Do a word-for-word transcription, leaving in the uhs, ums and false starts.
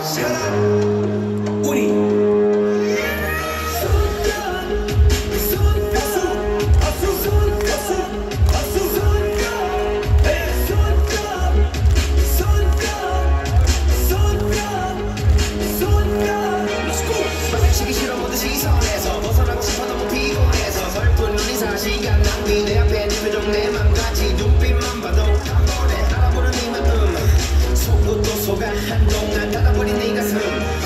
사랑 우리 시간 낭비 내 앞에 네 표정 내 맘같이 눈빛만 봐도 한 번에 알아보는 네 마음 속도 또 속아 한동안 닫아버린 네 가슴